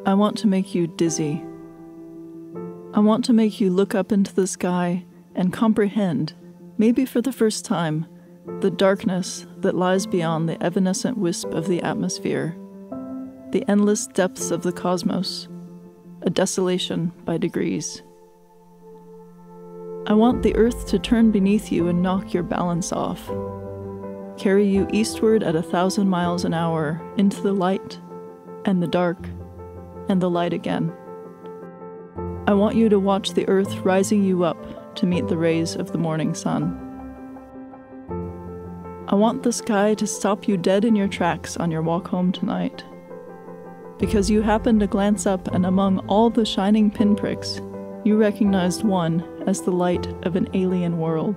I want to make you dizzy. I want to make you look up into the sky and comprehend, maybe for the first time, the darkness that lies beyond the evanescent wisp of the atmosphere, the endless depths of the cosmos, a desolation by degrees. I want the earth to turn beneath you and knock your balance off, carry you eastward at 1,000 miles an hour into the light and the dark and the light again. I want you to watch the earth rising you up to meet the rays of the morning sun. I want the sky to stop you dead in your tracks on your walk home tonight, because you happened to glance up and among all the shining pinpricks, you recognized one as the light of an alien world.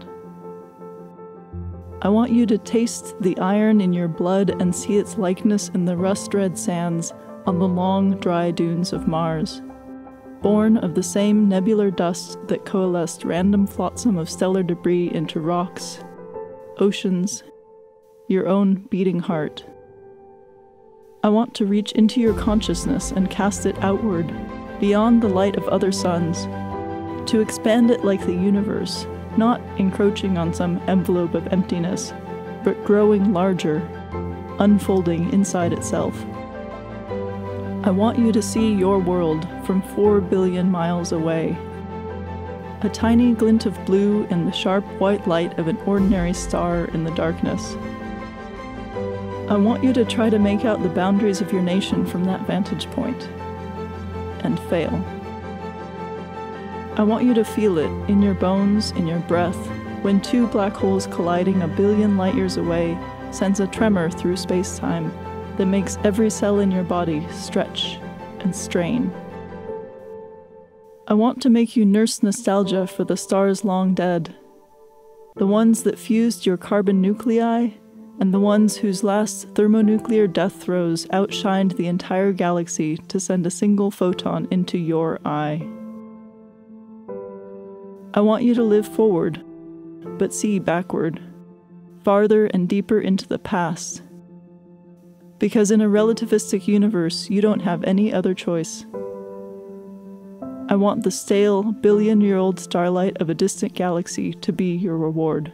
I want you to taste the iron in your blood and see its likeness in the rust-red sands on the long, dry dunes of Mars, born of the same nebular dust that coalesced random flotsam of stellar debris into rocks, oceans, your own beating heart. I want to reach into your consciousness and cast it outward, beyond the light of other suns, to expand it like the universe, not encroaching on some envelope of emptiness, but growing larger, unfolding inside itself. I want you to see your world from 4 billion miles away, a tiny glint of blue in the sharp white light of an ordinary star in the darkness. I want you to try to make out the boundaries of your nation from that vantage point, and fail. I want you to feel it in your bones, in your breath, when 2 black holes colliding 1 billion light years away sends a tremor through space-time that makes every cell in your body stretch and strain. I want to make you nurse nostalgia for the stars long dead, the ones that fused your carbon nuclei, and the ones whose last thermonuclear death throes outshined the entire galaxy to send a single photon into your eye. I want you to live forward, but see backward, farther and deeper into the past, because in a relativistic universe, you don't have any other choice. I want the stale, billion-year-old starlight of a distant galaxy to be your reward.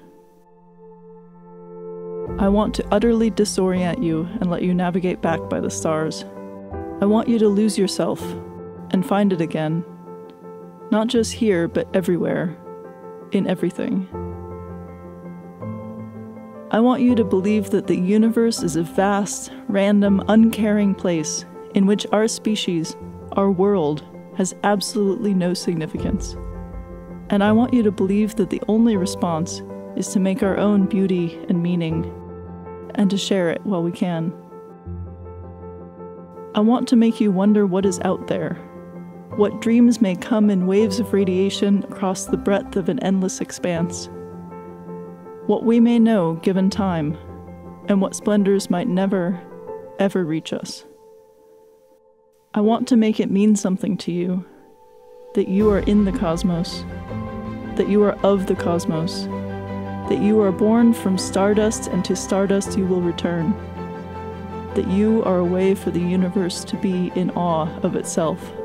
I want to utterly disorient you and let you navigate back by the stars. I want you to lose yourself and find it again, not just here, but everywhere, in everything. I want you to believe that the universe is a vast, random, uncaring place in which our species, our world, has absolutely no significance. And I want you to believe that the only response is to make our own beauty and meaning, and to share it while we can. I want to make you wonder what is out there, what dreams may come in waves of radiation across the breadth of an endless expanse, what we may know given time, and what splendors might never, ever reach us. I want to make it mean something to you, that you are in the cosmos, that you are of the cosmos, that you are born from stardust and to stardust you will return, that you are a way for the universe to be in awe of itself.